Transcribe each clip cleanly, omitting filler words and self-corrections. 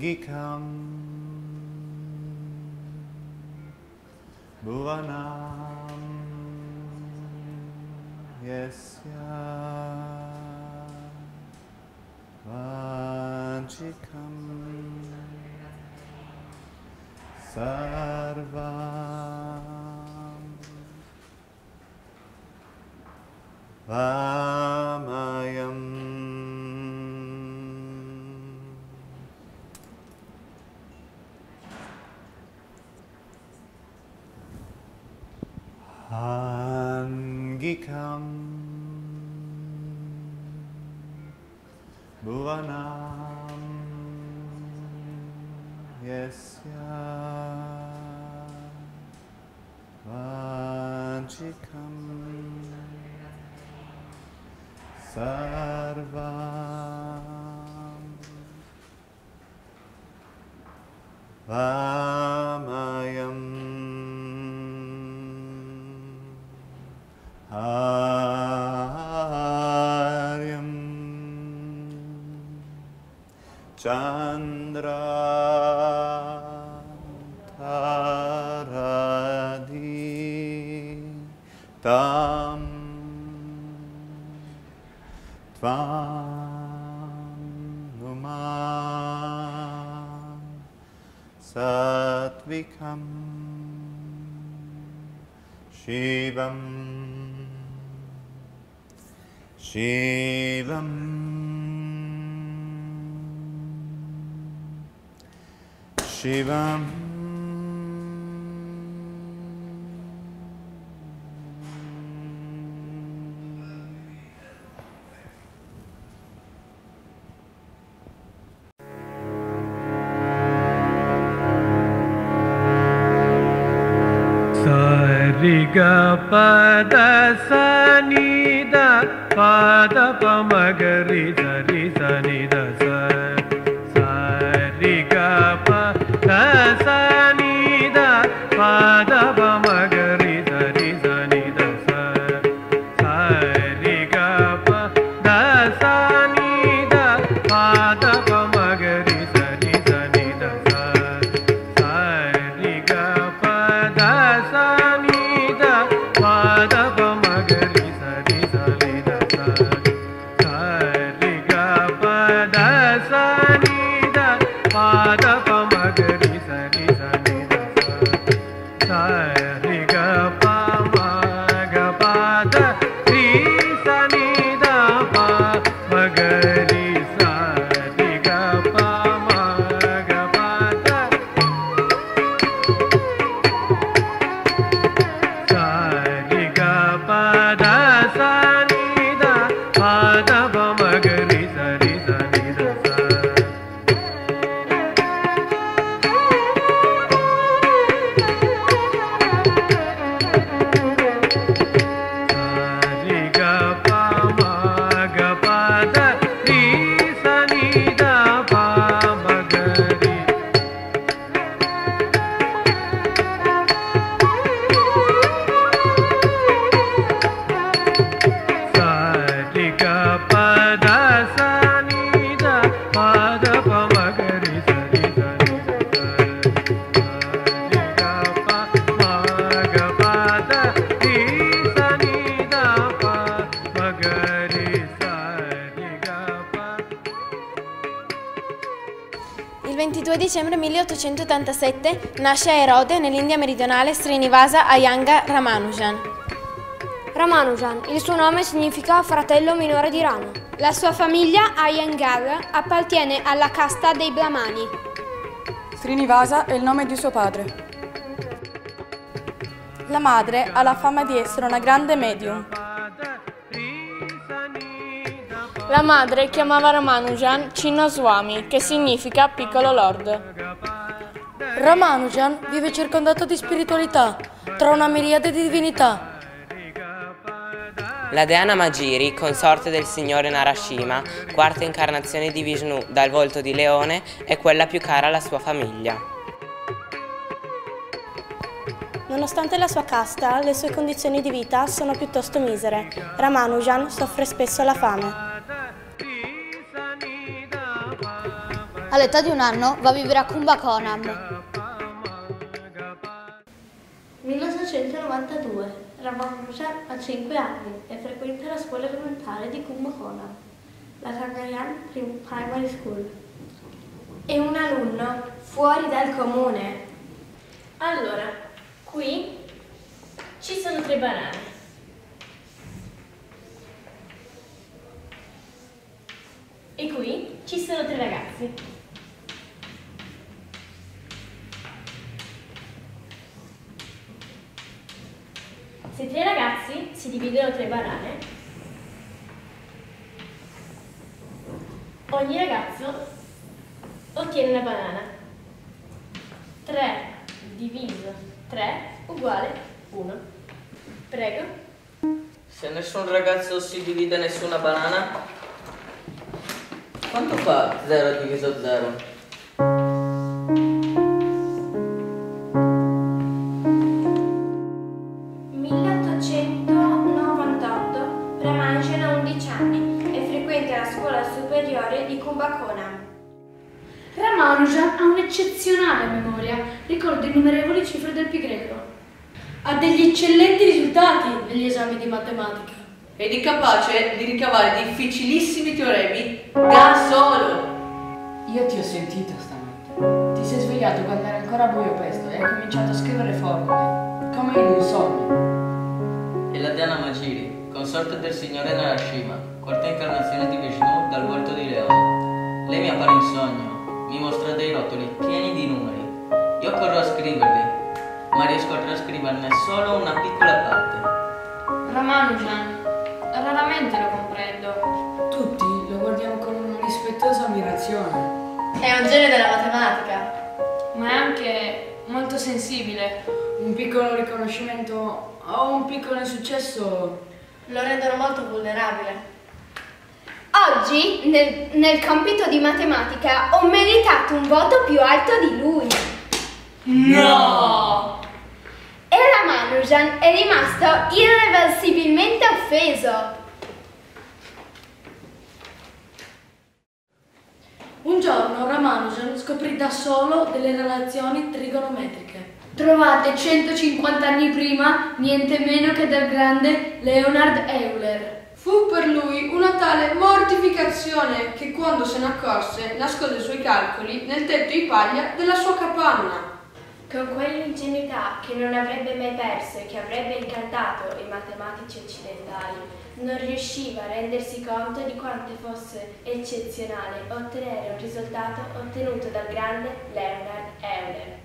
Angikam Bhuvanam Yasya Vanchikam Sarvam Vamayam Angikam Bhuvanam Yasya Vanchikam Sarvam Vamayam Aryam Chandra Taradhi Tam Tvam Numa Satvikam Shivam Shivam Shivam Sariga pada sanida pada pamagari sari sanida sariga pada sanida pada pamagari sari sanida sariga pada sanida pada pamagari sari sanida sariga pada sanida pada pamagari sari sanida sariga pada sanida pada pamagari sari sanida sariga pamaga pada ri sanida pamagari sariga pamaga pada sariga pada sanida pada pamagari sari sanida sariga pamaga pada ri sanida pamagari sariga pada sanida pada pamagari sari sanida sariga pamaga pada ri sanida pamagari sariga pa. Il 22 dicembre 1887 nasce a Erode, nell'India meridionale, Srinivasa Iyengar Ramanujan. Ramanujan, il suo nome significa fratello minore di Rama. La sua famiglia, Iyengar, appartiene alla casta dei Brahmani. Srinivasa è il nome di suo padre. La madre ha la fama di essere una grande medium. La madre chiamava Ramanujan Chinnaswami, che significa piccolo lord. Ramanujan vive circondato di spiritualità, tra una miriade di divinità. La dea Namagiri, consorte del signore Narasimha, quarta incarnazione di Vishnu dal volto di leone, è quella più cara alla sua famiglia. Nonostante la sua casta, le sue condizioni di vita sono piuttosto misere. Ramanujan soffre spesso la fame. All'età di 1 anno va a vivere a Kumbakonam. 1992. Ramanujan ha 5 anni e frequenta la scuola elementare di Kumbakonam, la Kangayan Primary School. È un alunno fuori dal comune. Allora, qui ci sono 3 banane. E qui ci sono 3 ragazzi. Se 3 ragazzi si dividono 3 banane, ogni ragazzo ottiene una banana. 3 diviso 3 uguale 1. Prego. Se nessun ragazzo si divide nessuna banana, quanto fa 0 diviso 0? Ramanujan ha 11 anni e frequenta la scuola superiore di Kumbakonam. Ramanujan ha un'eccezionale memoria, ricorda innumerevoli cifre del pi greco. Ha degli eccellenti risultati negli esami di matematica. Ed è capace di ricavare difficilissimi teoremi da solo. Io ti ho sentito stanotte. Ti sei svegliato quando era ancora buio pesto e hai cominciato a scrivere formule, come in un sogno. E la Dhyana Magiri, consorte del signore Narashima, quarta incarnazione di Vishnu dal volto di leone. Lei mi appare in sogno, mi mostra dei rotoli pieni di numeri. Io corro a scriverli, ma riesco a trascriverne solo una piccola parte. Ramanujan, raramente lo comprendo. Tutti lo guardiamo con una rispettosa ammirazione. È un genio della matematica, Ma è anche molto sensibile. Un piccolo riconoscimento o un piccolo insuccesso lo rendono molto vulnerabile. Oggi, nel compito di matematica, ho meritato un voto più alto di lui. No! E Ramanujan è rimasto irreversibilmente offeso. Un giorno Ramanujan scoprì da solo delle relazioni trigonometriche. Trovate 150 anni prima niente meno che dal grande Leonhard Euler. Fu per lui una tale mortificazione che quando se ne accorse nascose i suoi calcoli nel tetto di paglia della sua capanna. Con quell'ingenuità che non avrebbe mai perso e che avrebbe incantato i matematici occidentali, non riusciva a rendersi conto di quanto fosse eccezionale ottenere un risultato ottenuto dal grande Leonhard Euler.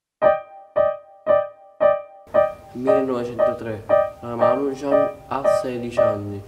1903. Ramanujan ha 16 anni.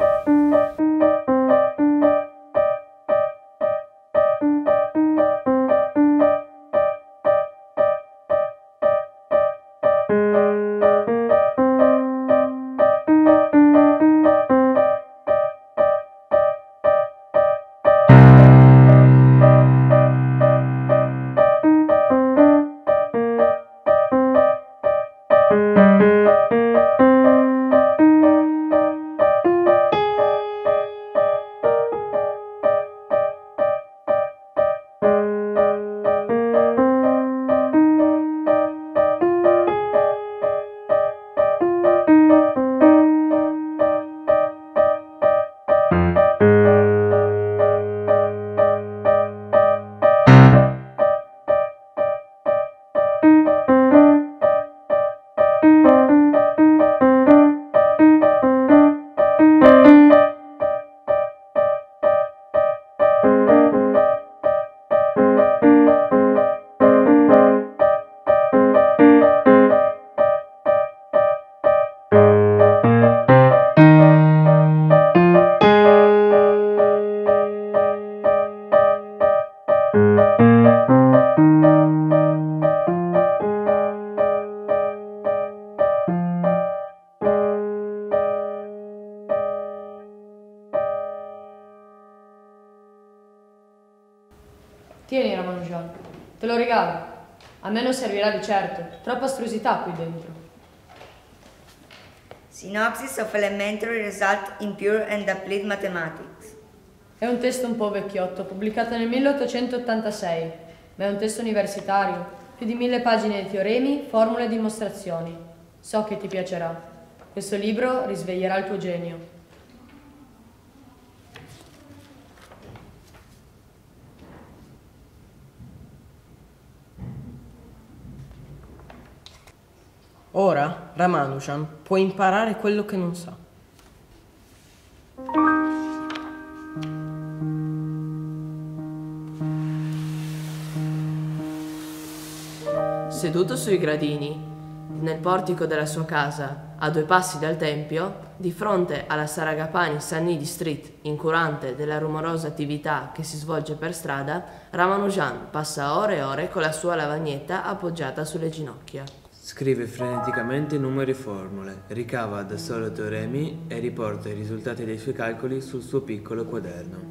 Tieni Ramanujan, te lo regalo. A me non servirà di certo, troppa astrusità qui dentro. Synopsis of Elementary Result in Pure and Applied Mathematics. È un testo un po' vecchiotto, pubblicato nel 1886, ma è un testo universitario, più di 1000 pagine di teoremi, formule e dimostrazioni. So che ti piacerà. Questo libro risveglierà il tuo genio. Ora Ramanujan può imparare quello che non sa. Seduto sui gradini, nel portico della sua casa, a 2 passi dal tempio, di fronte alla Saragapani Sannidhi Street, incurante della rumorosa attività che si svolge per strada, Ramanujan passa ore e ore con la sua lavagnetta appoggiata sulle ginocchia. Scrive freneticamente numeri e formule, ricava da solo teoremi e riporta i risultati dei suoi calcoli sul suo piccolo quaderno.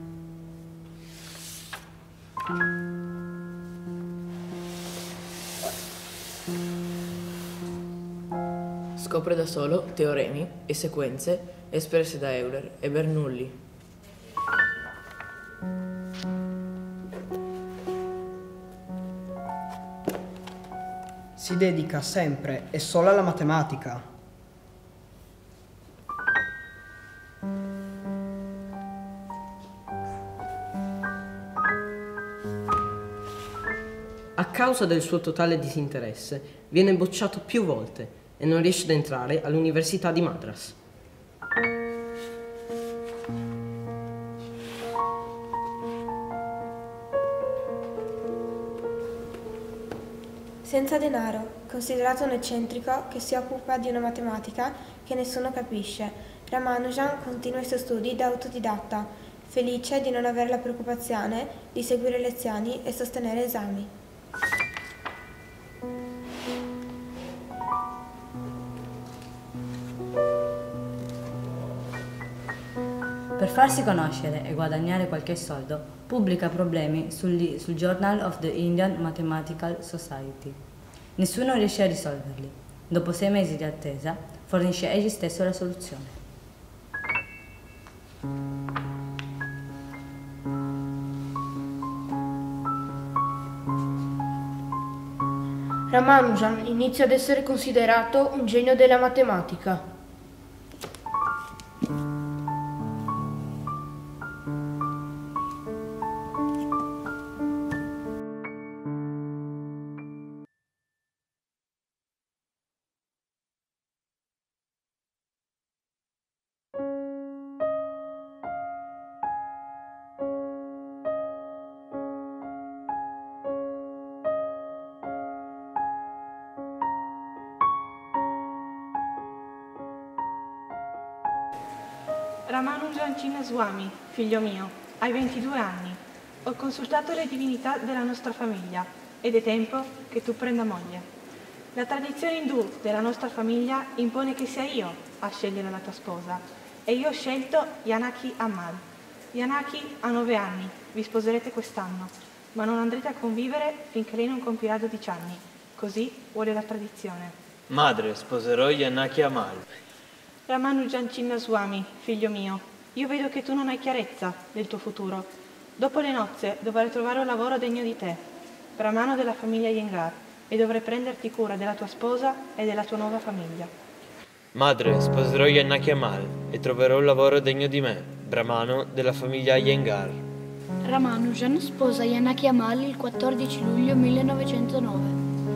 Scopre da solo teoremi e sequenze espresse da Euler e Bernoulli. Si dedica sempre e solo alla matematica. A causa del suo totale disinteresse, viene bocciato più volte e non riesce ad entrare all'Università di Madras. Senza denaro, considerato un eccentrico che si occupa di una matematica che nessuno capisce, Ramanujan continua i suoi studi da autodidatta, felice di non avere la preoccupazione di seguire lezioni e sostenere esami. Per farsi conoscere e guadagnare qualche soldo, pubblica problemi sul Journal of the Indian Mathematical Society. Nessuno riesce a risolverli. Dopo 6 mesi di attesa, fornisce egli stesso la soluzione. Ramanujan inizia ad essere considerato un genio della matematica. Ramanujan Chinnaswamy, figlio mio, hai 22 anni. Ho consultato le divinità della nostra famiglia ed è tempo che tu prenda moglie. La tradizione indù della nostra famiglia impone che sia io a scegliere la tua sposa e io ho scelto Janaki Ammal. Janaki ha 9 anni, vi sposerete quest'anno, ma non andrete a convivere finché lei non compirà 12 anni. Così vuole la tradizione. Madre, sposerò Janaki Ammal. Ramanujan Chinnaswamy, figlio mio, io vedo che tu non hai chiarezza del tuo futuro. Dopo le nozze dovrai trovare un lavoro degno di te, brahmano della famiglia Iyengar, e dovrai prenderti cura della tua sposa e della tua nuova famiglia. Madre, sposerò Janaki Ammal e troverò un lavoro degno di me, brahmano della famiglia Iyengar. Ramanujan sposa Janaki Ammal il 14 luglio 1909.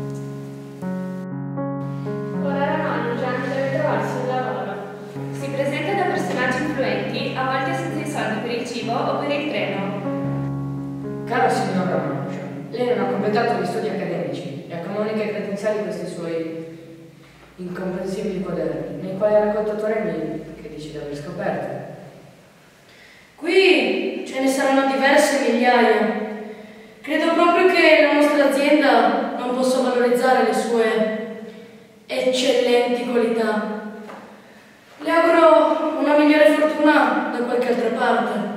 Ora Ramanujan deve trovarsi un lavoro. Si presenta da personaggi influenti, a volte senza i soldi per il cibo o per il treno. Caro signor Ramanujan, lei non ha completato gli studi accademici e comunica i credenziali questi suoi incomprensibili quaderni, nei quali ha raccolto teoremi che dice di aver scoperto. Qui ce ne saranno diverse migliaia. Credo proprio che la nostra azienda non possa valorizzare le sue eccellenti qualità. Le auguro una migliore fortuna da qualche altra parte.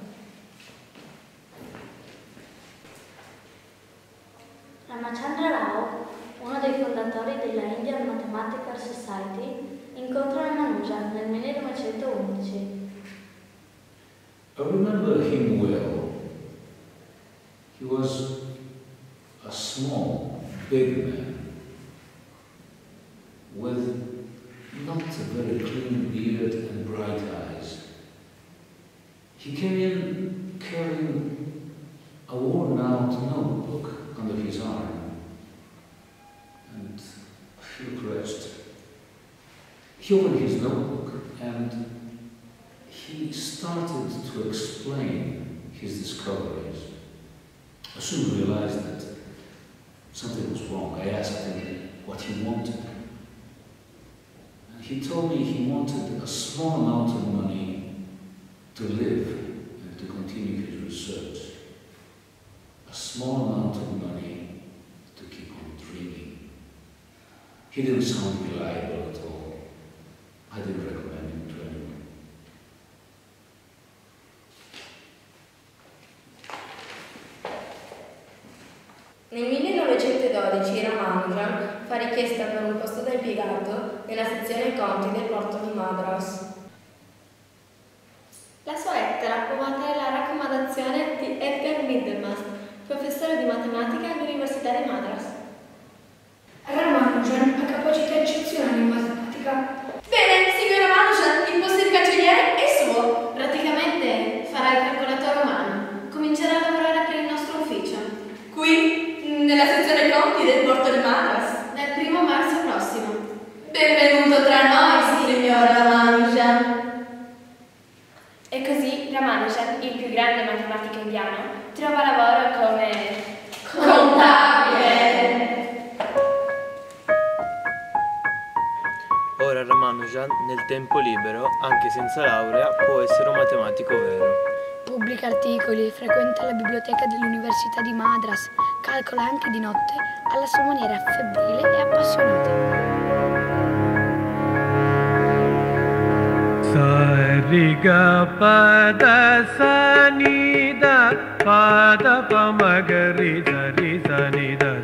Ramachandra Rao, uno dei fondatori della Indian Mathematical Society, incontra Ramanujan nel 1911. I remember him well. He was a small, big man with not a very clean beard and bright eyes. He came in carrying a worn-out notebook under his arm, and I felt pressed. He opened his notebook and he started to explain his discoveries. I soon realized that something was wrong. I asked him what he wanted. And he told me he wanted a small amount of money to live and to continue his research. A small amount of money to keep on dreaming. He didn't sound reliable at all. I didn't recommend him to anyone. Nel 1912 Ramanujan fa richiesta per un posto da impiegato nella sezione conti del porto di Madras. La sua lettera può mantenere la raccomandazione di Edgar Middelmast, professore di matematica all'Università di Madras. Ramanujan ha capacità eccezionali in matematica. Bene, signor Ramanujan, il posto di cancelliere è suo. Praticamente farà il calcolatore umano. Comincerà a lavorare per il nostro ufficio. Qui? Nella sezione conti del porto di Madras? Dal 1 marzo prossimo. Benvenuto tra noi, signor Ramanujan. E così Ramanujan, il più grande matematico indiano, trova lavoro come contabile. Ora Ramanujan, nel tempo libero, anche senza laurea, può essere un matematico vero. Pubblica articoli, frequenta la biblioteca dell'Università di Madras, calcola anche di notte alla sua maniera febbrile e appassionata. Sa ri ga pa da sa ni da pa da pa ma ga ri sa ni da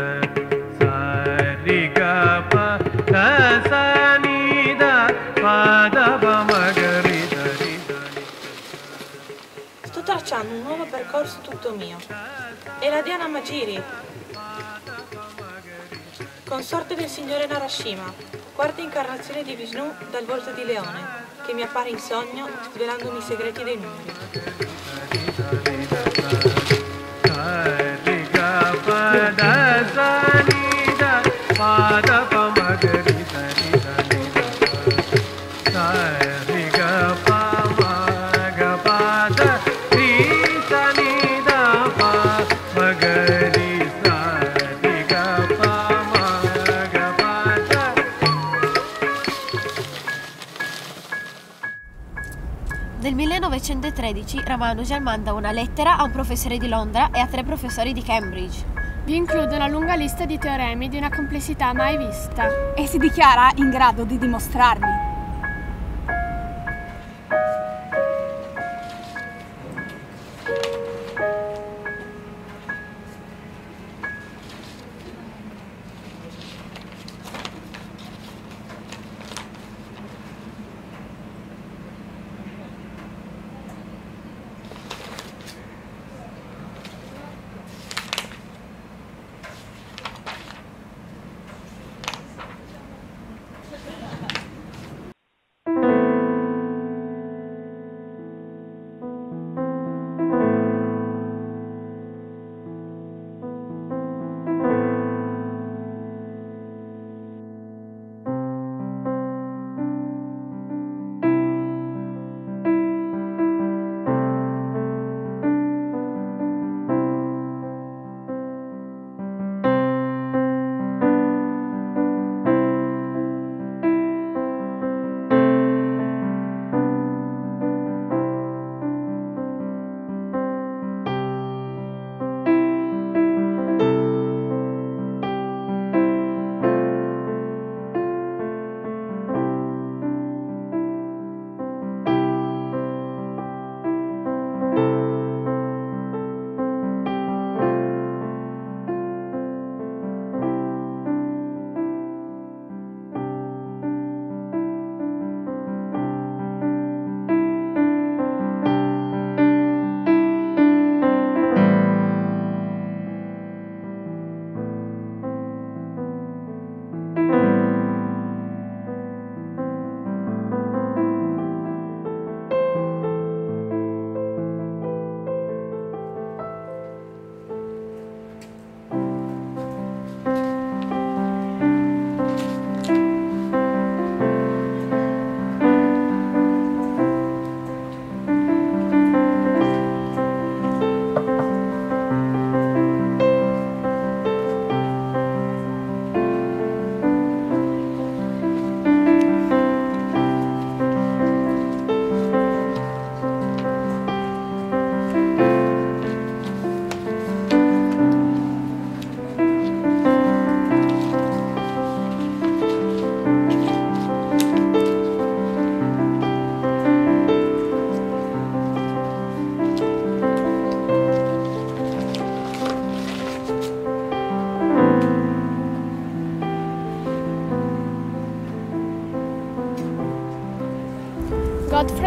sa ri ga pa da sa ni da pa da pa ma ga ri sa ni da. Sto tracciando un nuovo percorso tutto mio. È la Diana Magiri, consorte del signore Narasimha, quarta incarnazione di Vishnu dal volto di leone, che mi appare in sogno svelandomi i segreti dei numeri. Nel 1913 Ramanujan manda una lettera a un professore di Londra e a 3 professori di Cambridge. Vi include una lunga lista di teoremi di una complessità mai vista. E si dichiara in grado di dimostrarli.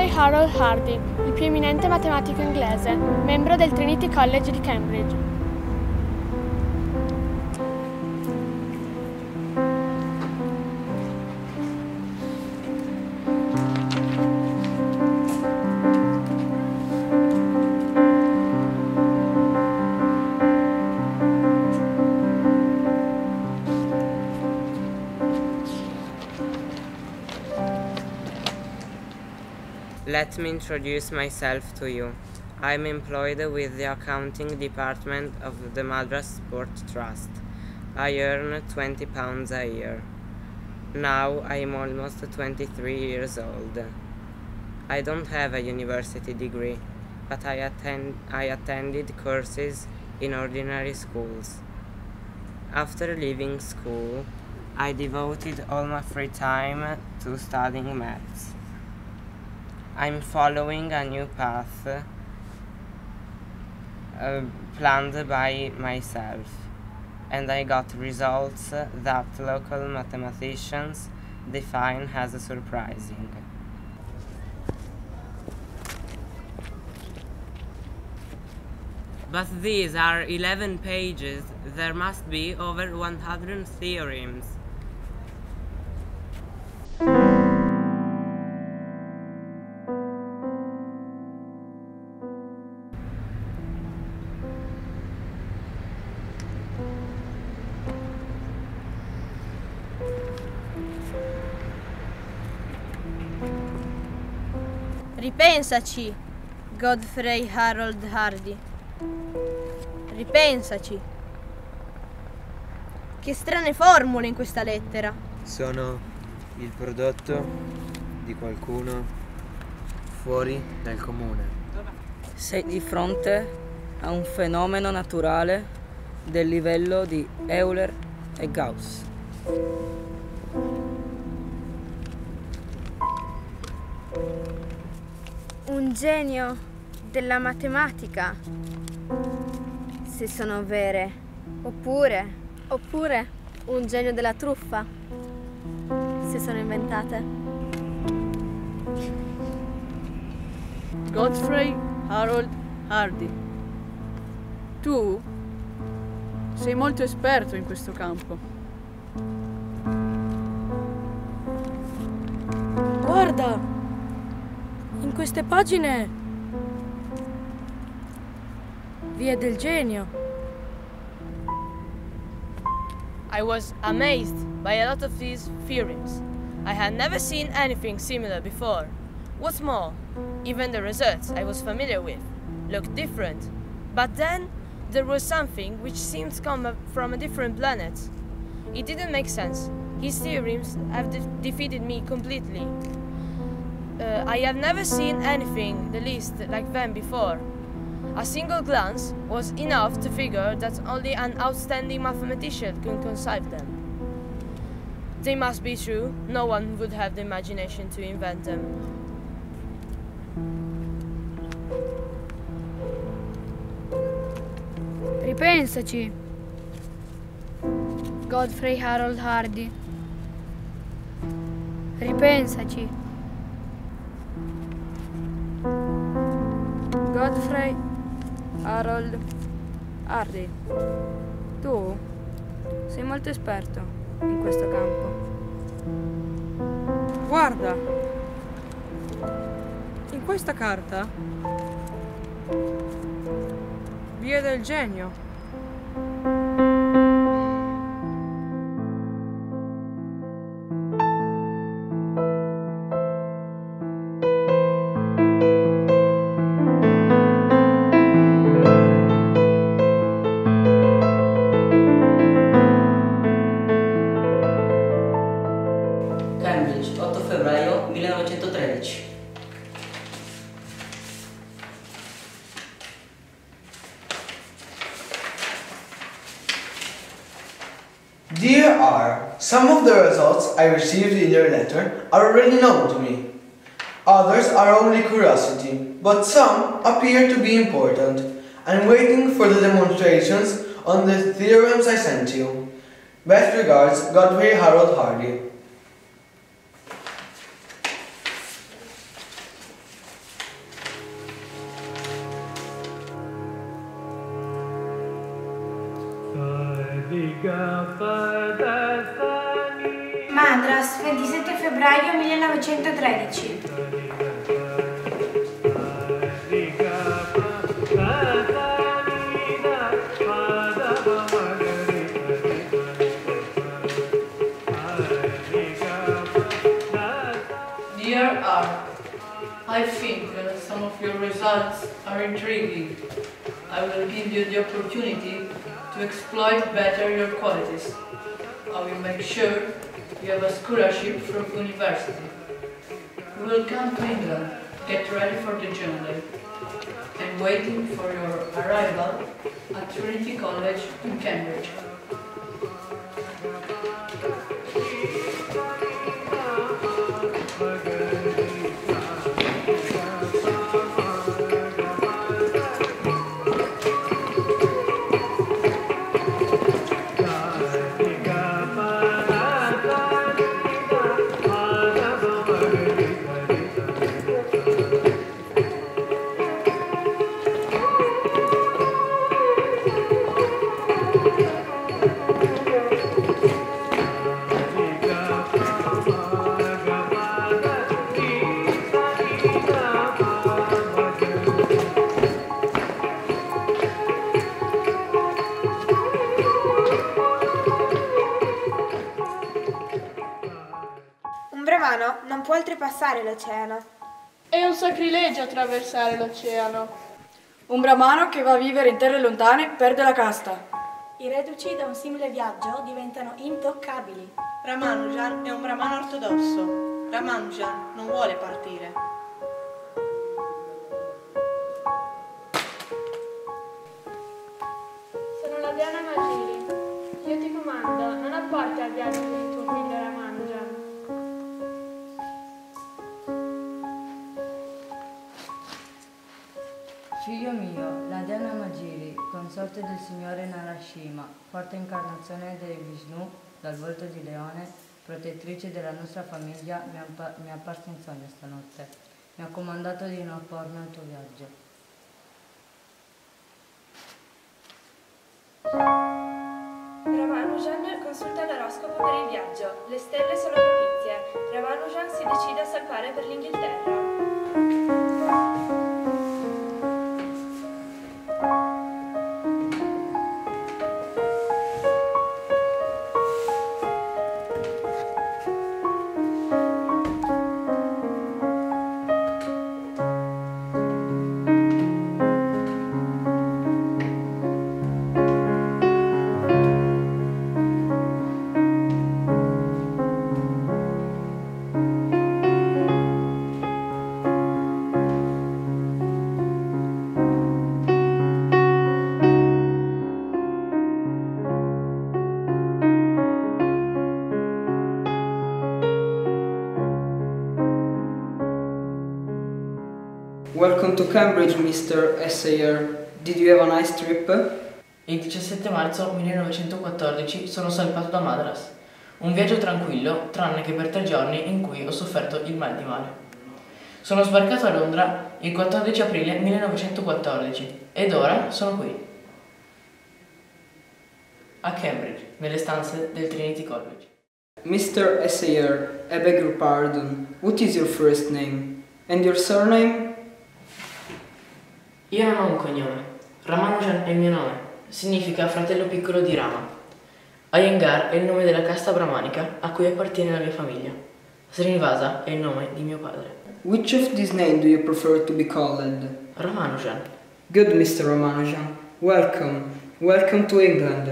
Godfrey Harold Hardy, il più eminente matematico inglese, membro del Trinity College di Cambridge. Let me introduce myself to you. I'm employed with the accounting department of the Madras Sport Trust. I earn £20 a year. Now I'm almost 23 years old. I don't have a university degree, but I attended courses in ordinary schools. After leaving school, I devoted all my free time to studying maths. I'm following a new path planned by myself, and I got results that local mathematicians define as surprising. But these are 11 pages. There must be over 100 theorems. Ripensaci, Godfrey Harold Hardy. Ripensaci. Che strane formule in questa lettera. Sono il prodotto di qualcuno fuori dal comune. Sei di fronte a un fenomeno naturale del livello di Euler e Gauss. Un genio della matematica, se sono vere, oppure un genio della truffa, se sono inventate. Godfrey Harold Hardy, tu sei molto esperto in questo campo. Guarda! In queste pagine vi è del genio. I was amazed by a lot of these theorems. I had never seen anything similar before. What's more, even the results I was familiar with looked different. But then there was something which seemed to come from a different planet. It didn't make sense. His theorems have defeated me completely. I have never seen anything the least like them before. A single glance was enough to figure that only an outstanding mathematician could conceive them. They must be true. No one would have the imagination to invent them. Ripensaci, Godfrey Harold Hardy. Ripensaci. Godfrey Harold Hardy, tu sei molto esperto in questo campo. Guarda, in questa carta vi è del genio. Cambridge, 8 febbraio 1913. Dear R, some of the results I received in your letter are already known to me. Others are only curiosity, but some appear to be important. I'm waiting for the demonstrations on the theorems I sent you. Best regards, Godfrey Harold Hardy. Madras, 27 febbraio 1913. Dear R, I think some of your results are intriguing. I will give you the opportunity to exploit better your qualities. I will make sure you have a scholarship from university. We will come to England, get ready for the journey, and waiting for your arrival at Trinity College in Cambridge. Un bramano non può oltrepassare l'oceano. È un sacrilegio attraversare l'oceano. Un bramano che va a vivere in terre lontane perde la casta. I reduci da un simile viaggio diventano intoccabili. Ramanujan è un brahmano ortodosso. Ramanujan non vuole partire. Sono la Diana Magiri. Io ti comando, non apporti al viaggio per il tuo figlio Ramanujan. Figlio mio, la Diana Magiri, consorte del signore Narasimha, quarta incarnazione del Vishnu dal volto di leone, protettrice della nostra famiglia, mi è apparsa in sogno stanotte. Mi ha comandato di non oppormi al tuo viaggio. Ramanujan consulta l'oroscopo per il viaggio. Le stelle sono propizie. Ramanujan si decide a salpare per l'Inghilterra. Welcome to Cambridge, Mr. Essayer. Did you have a nice trip? Il 17 marzo 1914 sono salpato da Madras. Un viaggio tranquillo, tranne che per 3 giorni in cui ho sofferto il mal di mare. Sono sbarcato a Londra il 14 aprile 1914 ed ora sono qui, a Cambridge, nelle stanze del Trinity College. Mr. Essayer, I beg your pardon. What is your first name? And your surname? Io non ho un cognome. Ramanujan è il mio nome. Significa fratello piccolo di Rama. Iyengar è il nome della casta brahmanica a cui appartiene la mia famiglia. Srinivasa è il nome di mio padre. Which of these names do you prefer to be called? Ramanujan. Good, Mr. Ramanujan. Welcome. Welcome to England.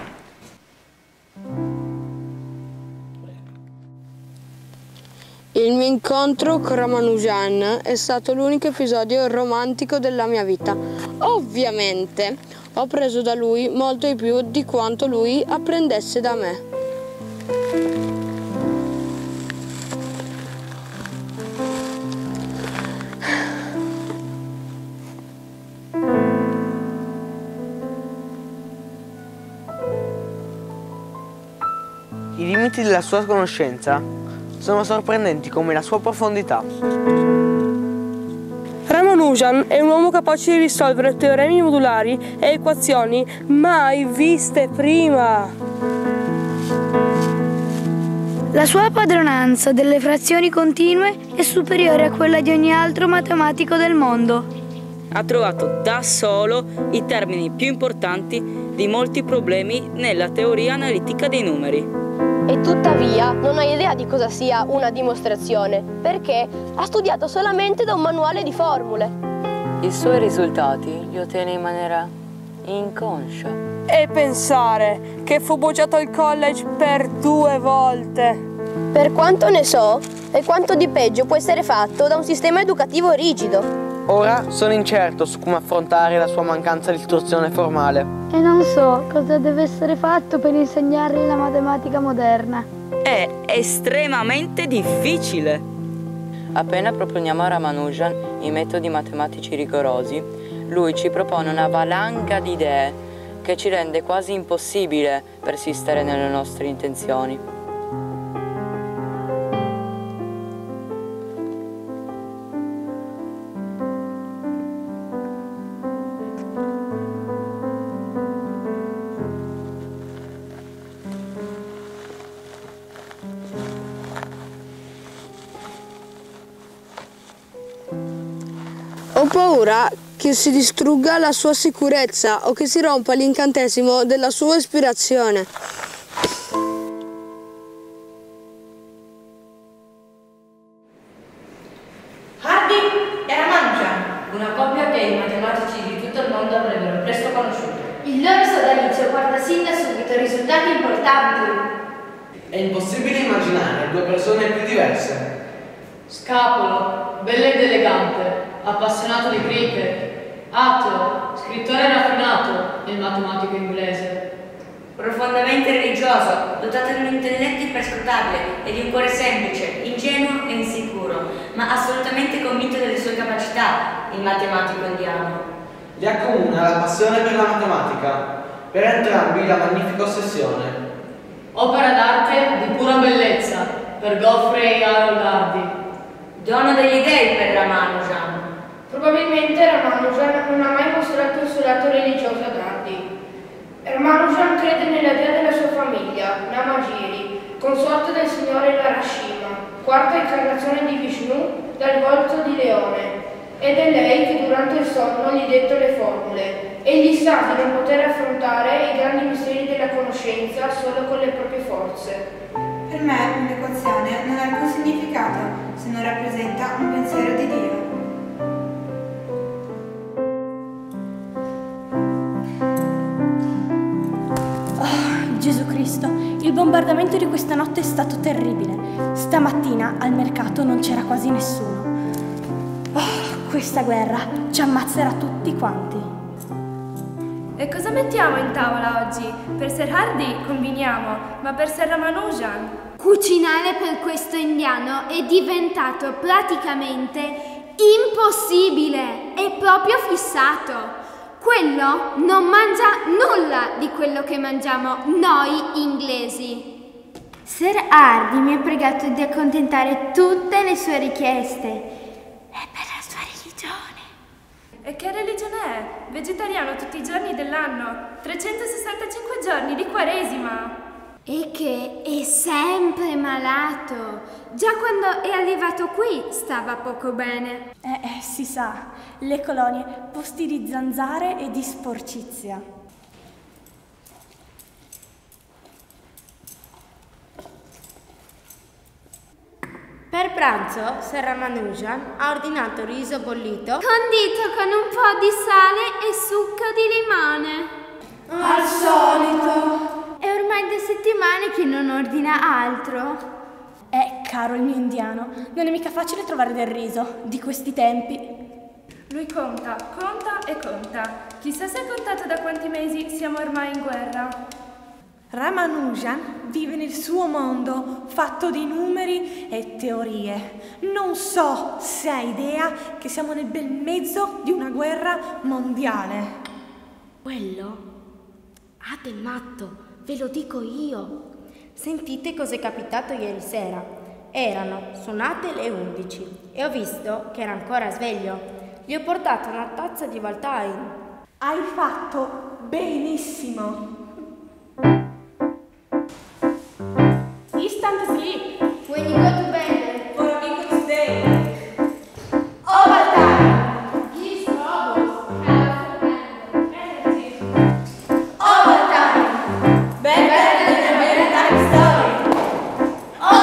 Il mio incontro con Ramanujan è stato l'unico episodio romantico della mia vita. Ovviamente ho preso da lui molto di più di quanto lui apprendesse da me. I limiti della sua conoscenza sono sorprendenti come la sua profondità. Ramanujan Ramanujan è un uomo capace di risolvere teoremi modulari e equazioni mai viste prima. La sua padronanza delle frazioni continue è superiore a quella di ogni altro matematico del mondo. Ha trovato da solo i termini più importanti di molti problemi nella teoria analitica dei numeri. E tuttavia non ha idea di cosa sia una dimostrazione, perché ha studiato solamente da un manuale di formule. I suoi risultati li ottiene in maniera inconscia. E pensare che fu bocciato al college per 2 volte. Per quanto ne so, e quanto di peggio può essere fatto da un sistema educativo rigido. Ora sono incerto su come affrontare la sua mancanza di istruzione formale. E non so cosa deve essere fatto per insegnargli la matematica moderna. È estremamente difficile. Appena proponiamo a Ramanujan i metodi matematici rigorosi, lui ci propone una valanga di idee che ci rende quasi impossibile persistere nelle nostre intenzioni. Ho paura che si distrugga la sua sicurezza o che si rompa l'incantesimo della sua ispirazione. Hardy e Ramanujan, una coppia che i matematici di tutto il mondo avrebbero presto conosciuto. Il loro sodalizio porta sin da subito risultati importanti. È impossibile immaginare 2 persone più diverse. Scapolo, bello ed elegante, appassionato di cricket, ateo, scrittore raffinato e matematico inglese. Profondamente religioso, dotato di un intelletto imperscrutabile e di un cuore semplice, ingenuo e insicuro, ma assolutamente convinto delle sue capacità, il matematico indiano. Li accomuna la passione per la matematica, per entrambi la magnifica ossessione. Opera d'arte di pura bellezza per Geoffrey Harold Hardy. Dono degli dei per Ramanujan. Probabilmente Ramanujan non ha mai mostrato il suo lato religioso ad Hardy. Ramanujan crede nella dea della sua famiglia, Namagiri, consorte del signore Narashima, quarta incarnazione di Vishnu dal volto di leone, ed è lei che durante il sonno gli detta le formule. Egli sa di non poter affrontare i grandi misteri della conoscenza solo con le proprie forze. Per me un'equazione non ha alcun significato se non rappresenta un pensiero di Dio. Oh, Gesù Cristo, il bombardamento di questa notte è stato terribile. Stamattina al mercato non c'era quasi nessuno. Oh, questa guerra ci ammazzerà tutti quanti. E cosa mettiamo in tavola oggi? Per Sir Hardy combiniamo, ma per Sir Ramanujan? Cucinare per questo indiano è diventato praticamente impossibile, è proprio fissato. Quello non mangia nulla di quello che mangiamo noi inglesi. Sir Hardy mi ha pregato di accontentare tutte le sue richieste. È per la sua religione. E che religione è? Vegetariano tutti i giorni dell'anno, 365 giorni di Quaresima. E che è sempre malato. Già quando è arrivato qui stava poco bene. Si sa, le colonie, posti di zanzare e di sporcizia. Per pranzo, Sir Ramanujan ha ordinato riso bollito condito con un po' di sale e succo di limone. Al solito. È ormai da settimane che non ordina altro. Caro il mio indiano, non è mica facile trovare del riso di questi tempi. Lui conta, conta e conta. Chissà se ha contato da quanti mesi siamo ormai in guerra. Ramanujan vive nel suo mondo fatto di numeri e teorie. Non so se ha idea che siamo nel bel mezzo di una guerra mondiale. Quello ha del matto, ve lo dico io. Sentite cos'è capitato ieri sera. Erano suonate le 11 e ho visto che era ancora sveglio. Gli ho portato una tazza di Valtine. Hai fatto benissimo. Instant sleep. When you go to bed. For a week's day. Overtime. These troubles have energy. Overtime. Better than a bedtime story.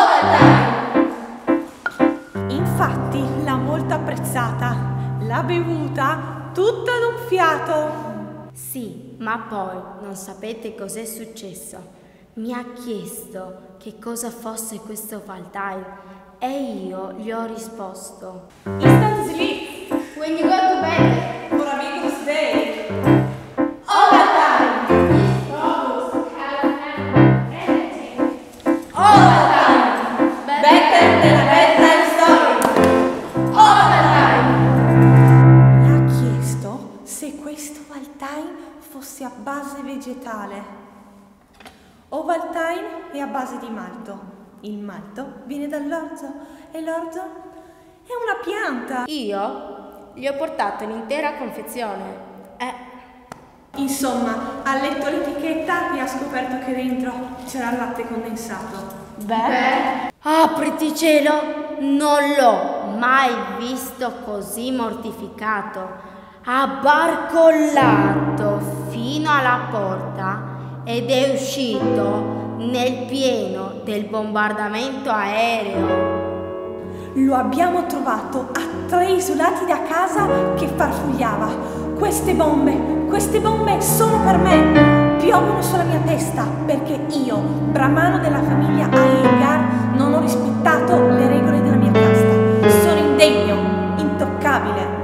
Overtime. Infatti l'ha molto apprezzata. L'ha bevuta tutta d'un fiato. Sì, ma poi non sapete cos'è successo. Mi ha chiesto che cosa fosse questo Valtine e io gli ho risposto. Instant sleep. When you go to bed. For a week's day. Overtime. These troubles have energy. Overtime. Better than a bedtime story. Overtime. Mi ha chiesto se questo Valtine fosse a base vegetale. Ovaltine è a base di malto. Il malto viene dall'orzo e l'orzo è una pianta. Io gli ho portato l'intera confezione. Insomma, ha letto l'etichetta e ha scoperto che dentro c'era il latte condensato. Apriti cielo, non l'ho mai visto così mortificato. Ha barcollato fino alla porta ed è uscito nel pieno del bombardamento aereo. Lo abbiamo trovato a 3 isolati da casa che farfugliava. Queste bombe sono per me. Piovono sulla mia testa perché io, brahmano della famiglia Iyengar, non ho rispettato le regole della mia casta. Sono indegno, intoccabile.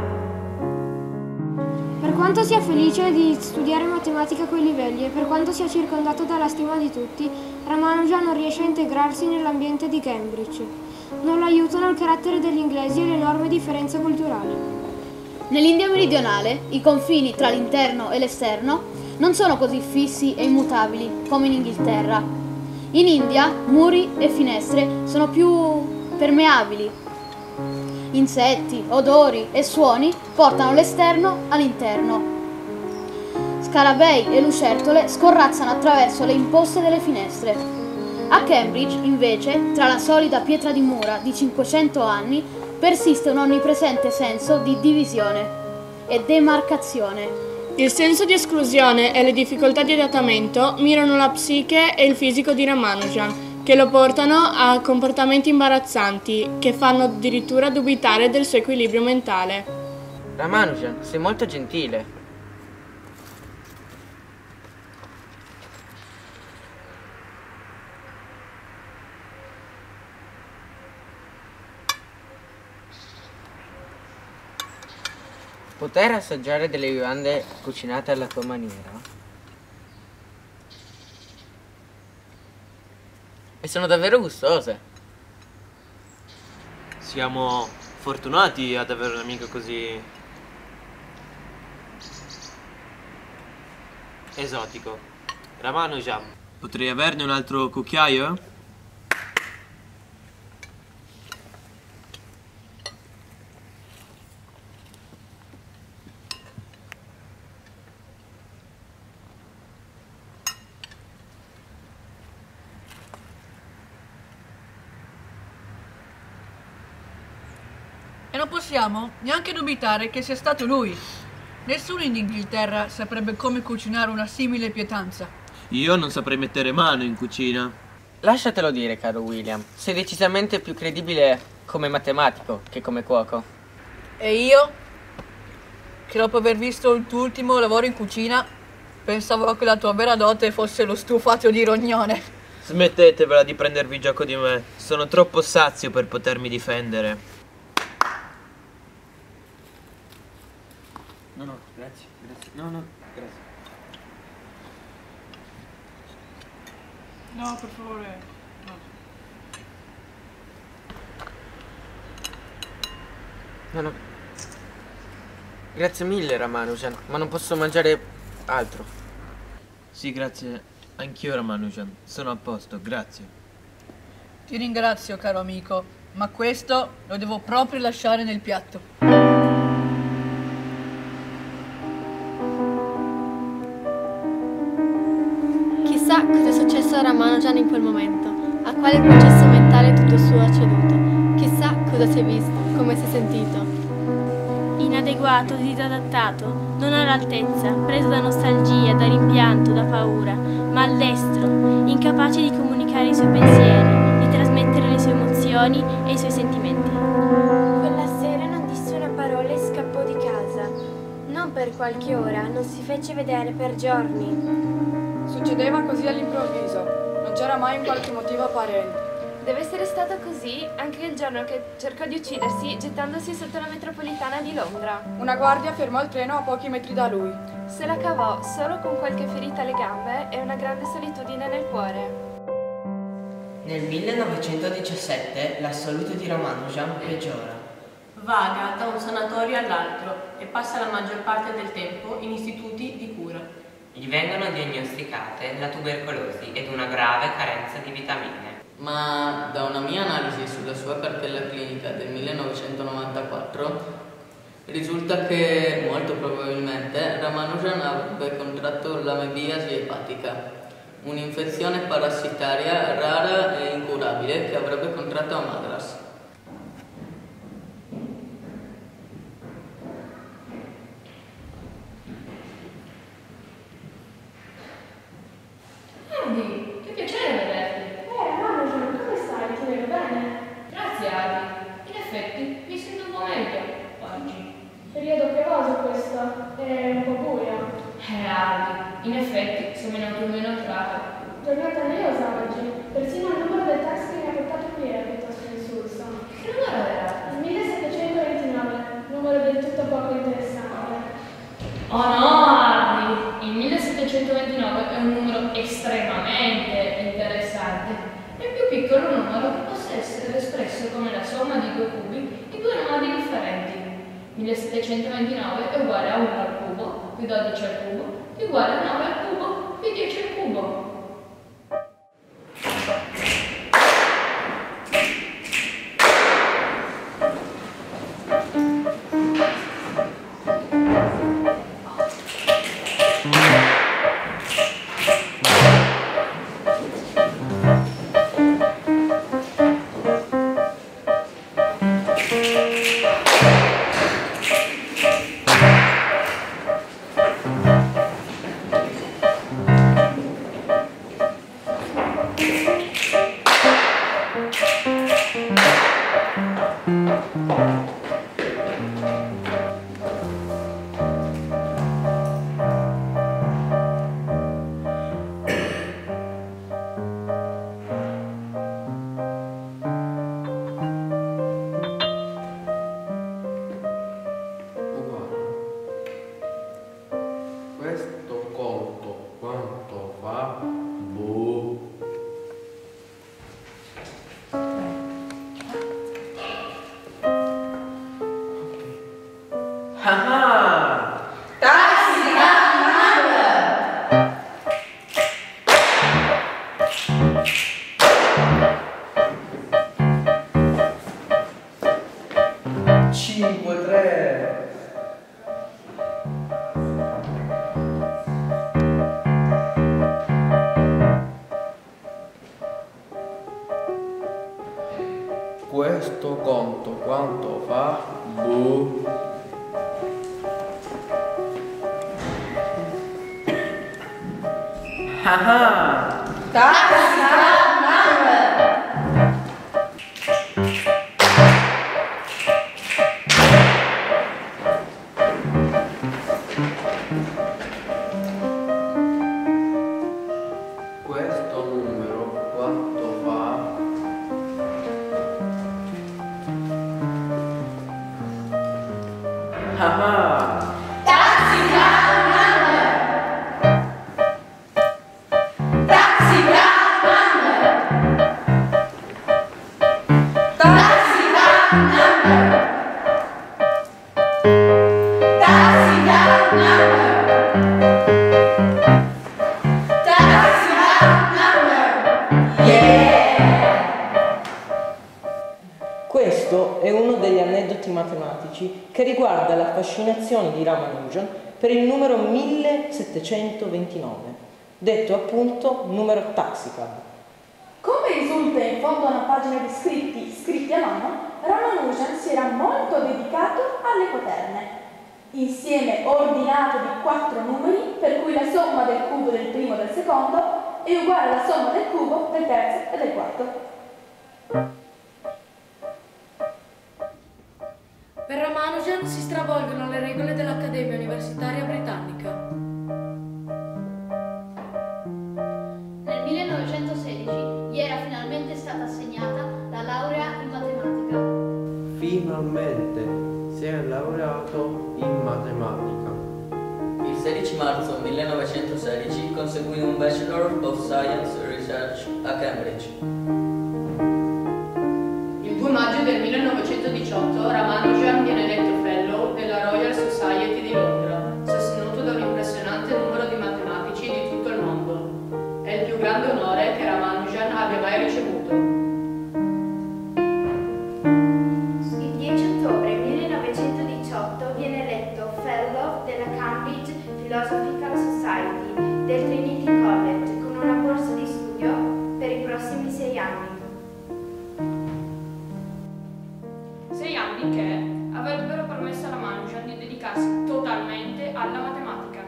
Per quanto sia felice di studiare matematica a quei livelli e per quanto sia circondato dalla stima di tutti, Ramanujan non riesce a integrarsi nell'ambiente di Cambridge. Non lo aiutano il carattere degli inglesi e le enormi differenze culturali. Nell'India meridionale i confini tra l'interno e l'esterno non sono così fissi e immutabili come in Inghilterra. In India muri e finestre sono più permeabili. Insetti, odori e suoni portano l'esterno all'interno. Scarabei e lucertole scorrazzano attraverso le imposte delle finestre. A Cambridge, invece, tra la solida pietra di mura di 500 anni, persiste un onnipresente senso di divisione e demarcazione. Il senso di esclusione e le difficoltà di adattamento mirano la psiche e il fisico di Ramanujan, che lo portano a comportamenti imbarazzanti, che fanno addirittura dubitare del suo equilibrio mentale. Ramanujan, sei molto gentile. Poter assaggiare delle viande cucinate alla tua maniera? E sono davvero gustose. Siamo fortunati ad avere un amico così esotico. Ramanujan, potrei averne un altro cucchiaio? E non possiamo neanche dubitare che sia stato lui. Nessuno in Inghilterra saprebbe come cucinare una simile pietanza. Io non saprei mettere mano in cucina. Lasciatelo dire, caro William. Sei decisamente più credibile come matematico che come cuoco. E io, che dopo aver visto il tuo ultimo lavoro in cucina, pensavo che la tua vera dote fosse lo stufato di rognone. Smettetevela di prendervi gioco di me. Sono troppo sazio per potermi difendere. No, grazie. No, grazie. No, per favore. No. Grazie mille, Ramanujan, ma non posso mangiare altro. Sì, grazie. Anch'io, Ramanujan. Sono a posto, grazie. Ti ringrazio, caro amico, ma questo lo devo proprio lasciare nel piatto. Chissà cosa è successo a Ramanujan in quel momento, a quale processo mentale tutto suo ha ceduto. Chissà cosa si è visto, come si è sentito. Inadeguato, disadattato, non all'altezza, preso da nostalgia, da rimpianto, da paura, maldestro, incapace di comunicare i suoi pensieri, di trasmettere le sue emozioni e i suoi sentimenti. Quella sera non disse una parola e scappò di casa. Non per qualche ora, non si fece vedere per giorni. Succedeva così all'improvviso, non c'era mai un qualche motivo apparente. Deve essere stato così anche il giorno che cercò di uccidersi gettandosi sotto la metropolitana di Londra. Una guardia fermò il treno a pochi metri da lui. Se la cavò solo con qualche ferita alle gambe e una grande solitudine nel cuore. Nel 1917 la salute di Ramanujan peggiora. Vaga da un sanatorio all'altro e passa la maggior parte del tempo in istituti di cura. Gli vengono diagnosticate la tubercolosi ed una grave carenza di vitamine. Ma da una mia analisi sulla sua cartella clinica del 1994 risulta che molto probabilmente Ramanujan avrebbe contratto l'amebiasi epatica, un'infezione parassitaria rara e incurabile che avrebbe contratto a Madras. Adi, che piacere vederti. Ramanujan, come stai? Ti vedo bene? Grazie Adi, in effetti mi sento un po' meglio oggi. Periodo piovoso questo, è un po' buio. Adi, in effetti sono in autunno inoltrato. Giornata noiosa oggi, persino il numero del taxi che mi ha portato qui era piuttosto insulso. Che numero era? Il 1729, numero del tutto poco interessante. Oh no Adi, il 1729 è un numero estremamente interessante. È il più piccolo numero che possa essere espresso come la somma di due cubi di due numeri differenti. 1729 è uguale a 1 al cubo più 12 al cubo più uguale a 9 al cubo più 10 al cubo. Questo conto quanto fa? Boh. Ah, taxi cab number. Questo numero quanto fa? Ah, taxi cab number. Taxi cab number. Taxi cab number. Taxi cab number. Taxi cab number. Yeah! Questo è uno degli aneddoti matematici che riguarda la fascinazione di Ramanujan per il numero 1729. detto appunto numero taxicab. Come risulta in fondo a una pagina di scritti a mano, Ramanujan si era molto dedicato alle quaterne, insieme ordinato di 4 numeri per cui la somma del cubo del primo e del secondo è uguale alla somma del cubo del terzo e del quarto. Per Ramanujan si stravolgono le regole dell'Accademia Universitaria Britannica. Nel 1916 gli era finalmente stata assegnata la laurea in matematica. Finalmente si è laureato in matematica. Il 16 marzo 1916 conseguì un Bachelor of Science Research a Cambridge. Il 2 maggio del 1918 Ramanujan viene eletto Fellow della Royal Society di Londra, sostenuto da un impressionante numero di matematici di tutto il mondo. È il più grande onore che Ramanujan abbia mai ricevuto. Il 10 ottobre 1918 viene eletto Fellow della Cambridge Philosophical Society del Trinity College con una borsa di studio per i prossimi 6 anni. 6 anni che avrebbero permesso a Ramanujan di dedicarsi totalmente alla matematica.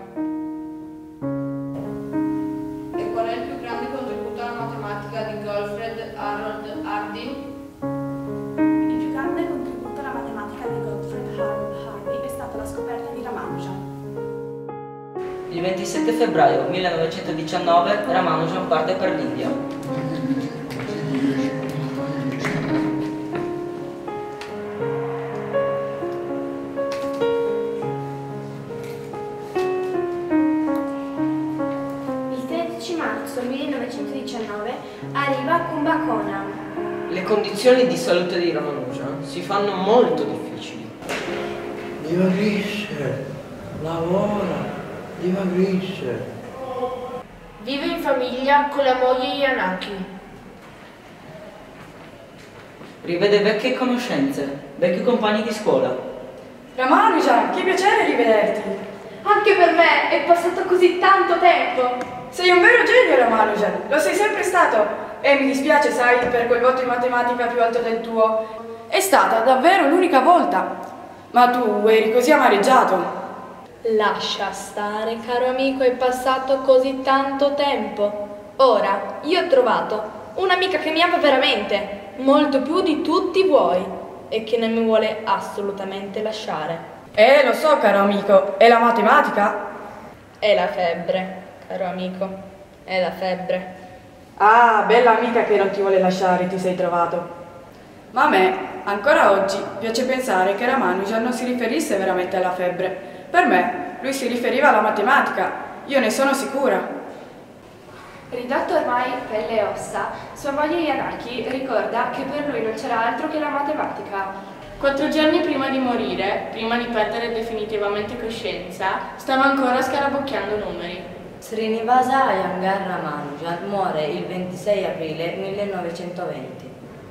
E qual è il più grande contributo alla matematica di Gottfried Harold Hardy? Il più grande contributo alla matematica di Gottfried Harold Hardy è stata la scoperta di Ramanujan. Il 27 febbraio 1919 Ramanujan parte per l'India. Il 13 marzo 1919 arriva a Kumbakonam. Le condizioni di salute di Ramanujan si fanno molto difficili. Dimagrisce, lavora, dimagrisce. Vive in famiglia con la moglie Yanaki. Rivede vecchie conoscenze, vecchi compagni di scuola. Ramanujan, che piacere rivederti! Anche per me è passato così tanto tempo. Sei un vero genio, Ramanujan, lo sei sempre stato. E mi dispiace, sai, per quel voto in matematica più alto del tuo. È stata davvero l'unica volta. Ma tu eri così amareggiato. Lascia stare, caro amico, è passato così tanto tempo. Ora, io ho trovato un'amica che mi ama veramente, molto più di tutti voi, e che non mi vuole assolutamente lasciare. Lo so, caro amico, e la matematica? È la febbre, caro amico, è la febbre. Ah, bella amica che non ti vuole lasciare, ti sei trovato. Ma a me, ancora oggi, piace pensare che Ramanujan non si riferisse veramente alla febbre. Per me, lui si riferiva alla matematica, io ne sono sicura. Ridotto ormai pelle e ossa, sua moglie Yanaki ricorda che per lui non c'era altro che la matematica. 4 giorni prima di morire, prima di perdere definitivamente coscienza, stava ancora scarabocchiando numeri. Srinivasa Iyengar Ramanujan muore il 26 aprile 1920.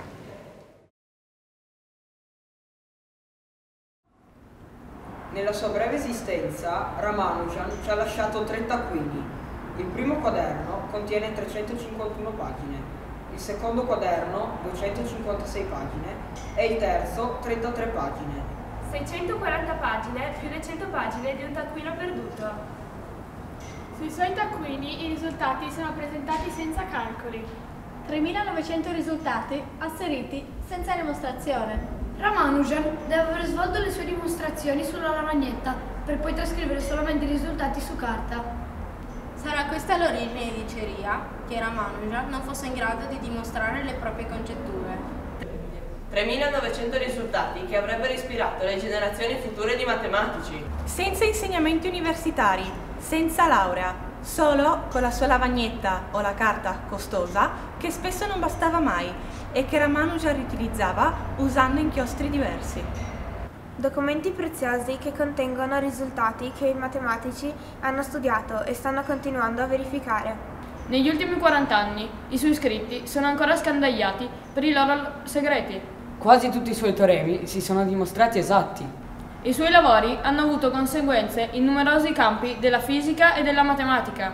Nella sua breve esistenza, Ramanujan ci ha lasciato 3 taccuini. Il primo quaderno contiene 351 pagine, il secondo quaderno 256 pagine e il terzo 33 pagine. 640 pagine più le 100 pagine di un taccuino perduto. Sui suoi taccuini i risultati sono presentati senza calcoli. 3.900 risultati asseriti senza dimostrazione. Ramanujan deve aver svolto le sue dimostrazioni sulla lavagnetta per poi trascrivere solamente i risultati su carta. Sarà questa l'origine, diceria, che Ramanujan non fosse in grado di dimostrare le proprie congetture. 3.900 risultati che avrebbero ispirato le generazioni future di matematici. Senza insegnamenti universitari, senza laurea, solo con la sua lavagnetta o la carta costosa che spesso non bastava mai e che Ramanujan riutilizzava usando inchiostri diversi. Documenti preziosi che contengono risultati che i matematici hanno studiato e stanno continuando a verificare. Negli ultimi 40 anni i suoi scritti sono ancora scandagliati per i loro segreti. Quasi tutti i suoi teoremi si sono dimostrati esatti. I suoi lavori hanno avuto conseguenze in numerosi campi della fisica e della matematica.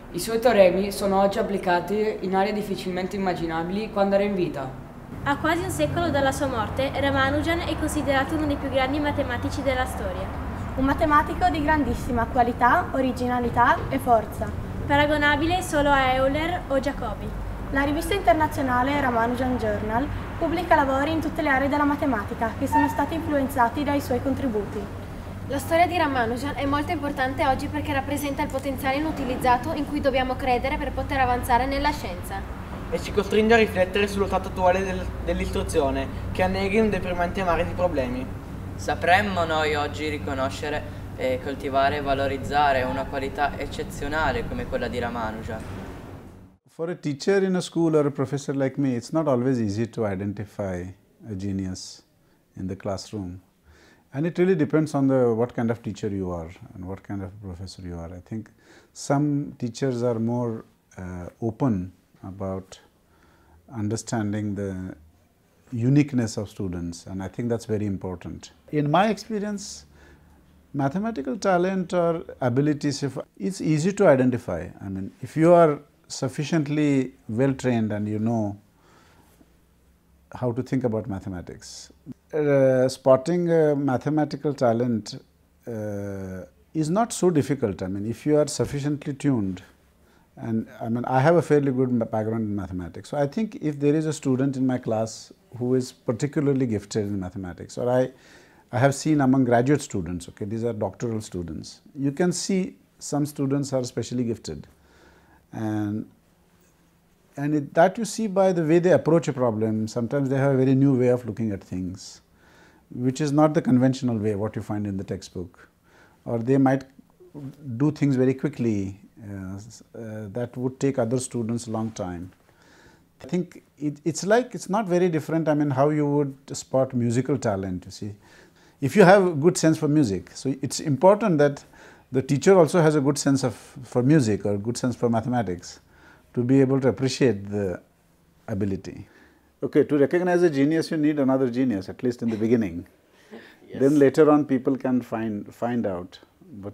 I suoi teoremi sono oggi applicati in aree difficilmente immaginabili quando era in vita. A quasi un secolo dalla sua morte, Ramanujan è considerato uno dei più grandi matematici della storia. Un matematico di grandissima qualità, originalità e forza. Paragonabile solo a Euler o Jacobi. La rivista internazionale Ramanujan Journal pubblica lavori in tutte le aree della matematica che sono stati influenzati dai suoi contributi. La storia di Ramanujan è molto importante oggi perché rappresenta il potenziale inutilizzato in cui dobbiamo credere per poter avanzare nella scienza. E ci costringe a riflettere sullo stato attuale dell'istruzione, che anneghi un deprimente mare di problemi. Sapremmo noi oggi riconoscere e coltivare e valorizzare una qualità eccezionale come quella di Ramanujan. For a teacher in a school or a professor like me, it's not always easy to identify a genius in the classroom. And it really depends on what kind of teacher you are and what kind of professor you are. I think some teachers are more open about understanding the uniqueness of students, and I think that's very important. In my experience, mathematical talent or abilities, it's easy to identify. I mean, if you are sufficiently well trained and you know how to think about mathematics, spotting mathematical talent is not so difficult. I mean, if you are sufficiently tuned, and I mean, I have a fairly good background in mathematics. So I think if there is a student in my class who is particularly gifted in mathematics, or I have seen among graduate students, okay, these are doctoral students, you can see some students are specially gifted. And that you see by the way they approach a problem. Sometimes they have a very new way of looking at things, which is not the conventional way, what you find in the textbook. Or they might do things very quickly that would take other students a long time. I think it's not very different, I mean, how you would spot musical talent, you see. If you have a good sense for music, so it's important that the teacher also has a good sense for music or good sense for mathematics to be able to appreciate the ability. Okay, to recognize a genius, you need another genius, at least in the beginning. Yes. Then later on people can find out. But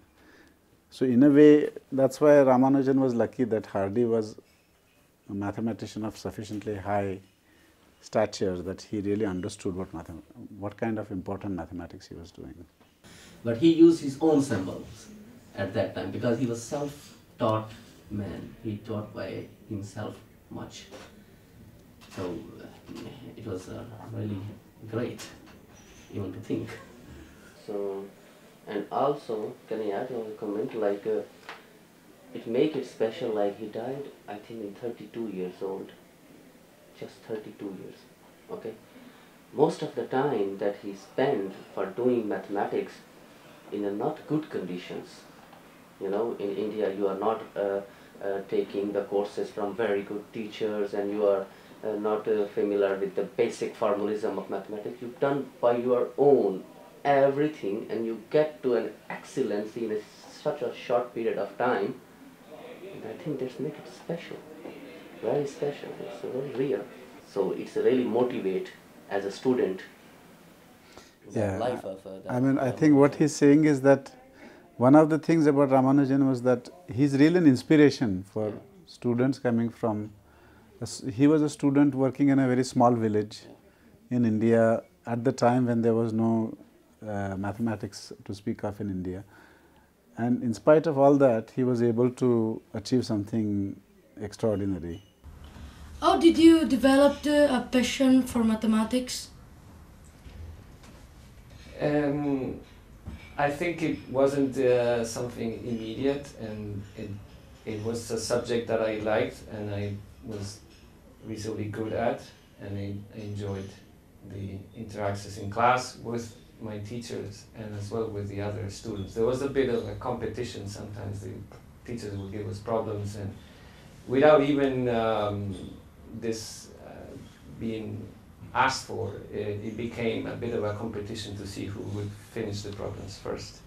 so in a way, that's why Ramanujan was lucky that Hardy was a mathematician of sufficiently high stature that he really understood what kind of important mathematics he was doing. But he used his own symbols at that time because he was self-taught man. He taught by himself much. So it was really great even to think. So, and also, can I add a comment, like it make it special, like he died, I think, in 32 years old, just 32 years, okay? Most of the time that he spent for doing mathematics in a not good conditions. You know, in India you are not taking the courses from very good teachers, and you are not familiar with the basic formalism of mathematics. You've done by your own everything, and you get to an excellence in such a short period of time. And I think that's make it special, very special. It's very rare. So it's really motivate as a student. Yeah, I mean, I think what he's saying is that one of the things about Ramanujan was that he's really an inspiration for students coming from. He was a student working in a very small village in India at the time when there was no mathematics to speak of in India. And in spite of all that, he was able to achieve something extraordinary. How did you develop a passion for mathematics? I think it wasn't something immediate, and it was a subject that I liked and I was reasonably good at, and I enjoyed the interactions in class with my teachers and as well with the other students. There was a bit of a competition. Sometimes the teachers would give us problems, and without even this being asked for, it became a bit of a competition to see who would finish the problems first.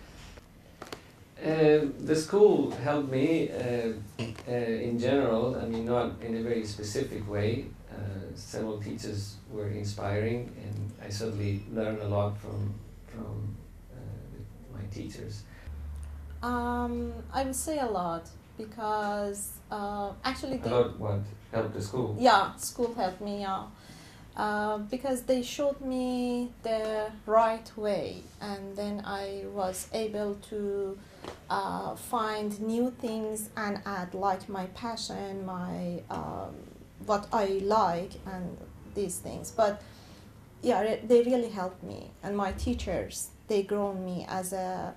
The school helped me in general, I mean, not in a very specific way. Several teachers were inspiring, and I certainly learned a lot from my teachers. I would say a lot. because actually they... About what? Help the school? Yeah, school helped me, yeah. Because they showed me the right way, and then I was able to find new things and add like my passion, my what I like and these things. But yeah, they really helped me, and my teachers, they grown me as a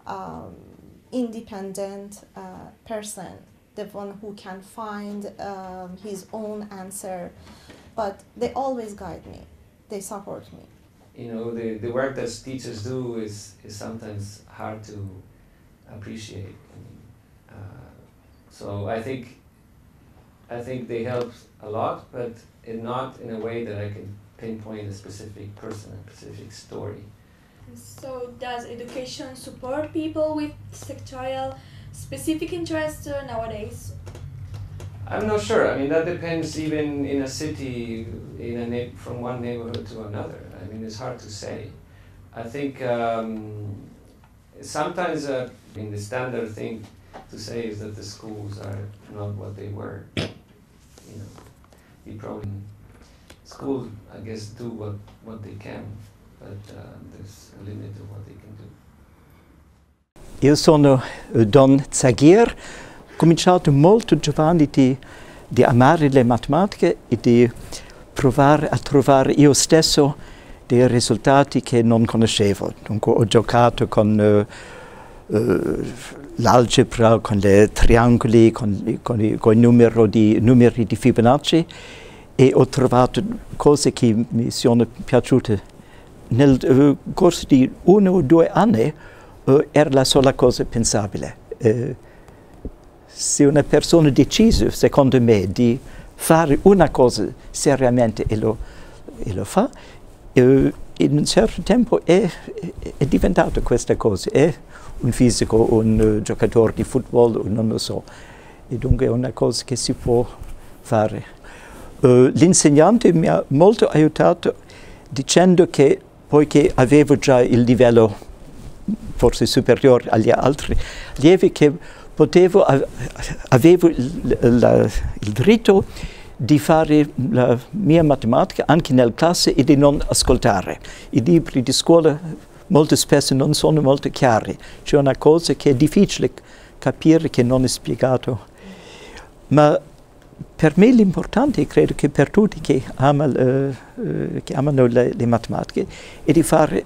independent person, the one who can find his own answer. But they always guide me. They support me. You know, the work that teachers do is sometimes hard to appreciate. So I think they help a lot, but not in a way that I can pinpoint a specific person, a specific story. So does education support people with sectorial specific interests nowadays? I'm not sure. I mean, that depends even in a city, from one neighborhood to another. I mean, it's hard to say. I think sometimes the standard thing to say is that the schools are not what they were. You know, you probably schools, I guess, do what they can, but there's a limit to what they can do. Io sono Don Zaghir. Ho cominciato molto giovane di amare le matematiche e di provare a trovare io stesso dei risultati che non conoscevo. Dunque ho giocato con l'algebra, con i triangoli, con i numeri di Fibonacci, e ho trovato cose che mi sono piaciute. Nel corso di 1 o 2 anni era la sola cosa pensabile. Se una persona decide, secondo me, di fare una cosa seriamente e lo fa, in un certo tempo è diventato questa cosa, è un fisico, un giocatore di football, non lo so, e dunque è una cosa che si può fare. L'insegnante mi ha molto aiutato dicendo che, poiché avevo già il livello forse superiore agli altri allievi, che avevo il diritto di fare la mia matematica anche nella classe e di non ascoltare. I libri di scuola molto spesso non sono molto chiari, c'è una cosa che è difficile capire, che non è spiegato. Ma per me l'importante, credo che per tutti che amano le matematiche, è di fare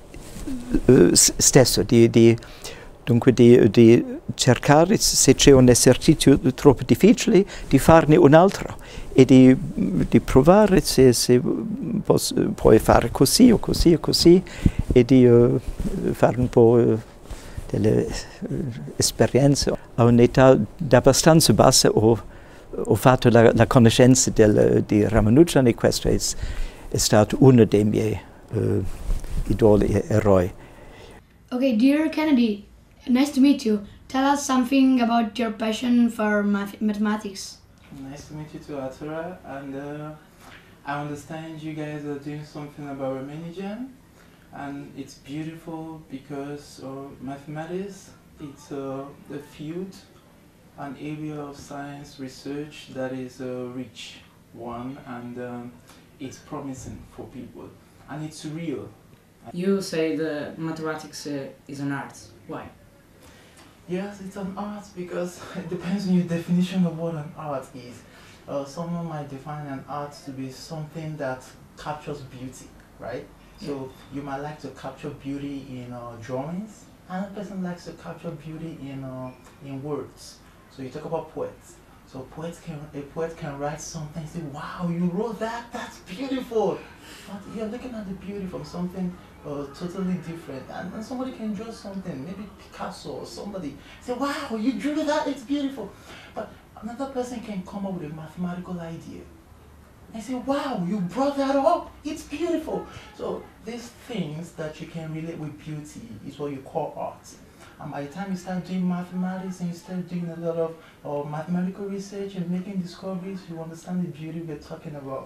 stesso, dunque di cercare, se c'è un esercizio troppo difficile, di farne un altro e di provare se puoi fare così o così o così, e di fare un po' delle esperienze. A un'età abbastanza bassa ho fatto la conoscenza di Ramanujan, e questo è stato uno dei miei idoli e eroi. Okay, dear Kennedy, nice to meet you. Tell us something about your passion for mathematics. Nice to meet you too, Atura. And I understand you guys are doing something about Ramanujan, and it's beautiful because mathematics, it's a field, an area of science research that is a rich one, and it's promising for people, and it's real. You say that mathematics is an art. Why? Yes, it's an art because it depends on your definition of what an art is. Someone might define an art to be something that captures beauty, right? So you might like to capture beauty in drawings. Another person likes to capture beauty in words. So you talk about poets. So a poet can write something and say, wow, you wrote that? That's beautiful. But you're looking at the beauty from something totally different. And somebody can draw something, maybe Picasso or somebody, say, wow, you drew that, it's beautiful. But another person can come up with a mathematical idea and say, wow, you brought that up, it's beautiful. So these things that you can relate with beauty is what you call art. And by the time you start doing mathematics and you start doing a lot of mathematical research and making discoveries, you understand the beauty we're talking about.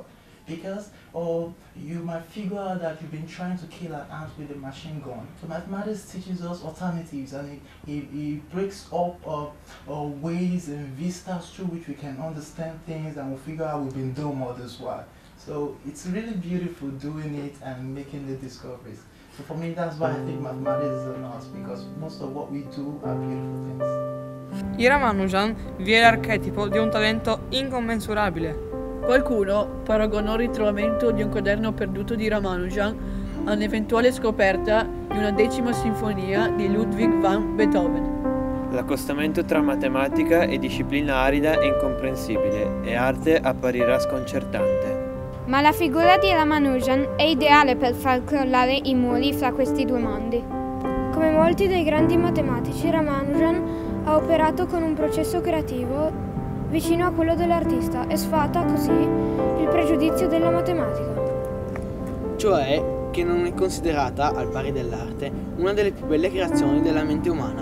because you might figure out that you've been trying to kill an ant with a machine gun. So mathematics teaches us alternatives, and it breaks up ways and vistas through which we can understand things, and we'll figure out we've been dumb all this while. So it's really beautiful doing it and making the discoveries. So for me, that's why I think mathematics is an art, because most of what we do are beautiful things. In Ramanujan vi è l'archetipo di un talento incommensurabile. Qualcuno paragonò il ritrovamento di un quaderno perduto di Ramanujan a un'eventuale scoperta di una 10ª sinfonia di Ludwig van Beethoven. L'accostamento tra matematica e disciplina arida è incomprensibile e arte apparirà sconcertante. Ma la figura di Ramanujan è ideale per far crollare i muri fra questi due mondi. Come molti dei grandi matematici, Ramanujan ha operato con un processo creativo vicino a quello dell'artista e sfata così il pregiudizio della matematica. Cioè che non è considerata, al pari dell'arte, una delle più belle creazioni della mente umana.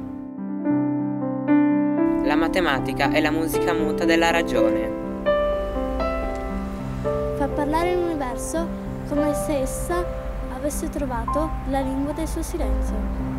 La matematica è la musica muta della ragione. Fa parlare l'universo come se essa avesse trovato la lingua del suo silenzio.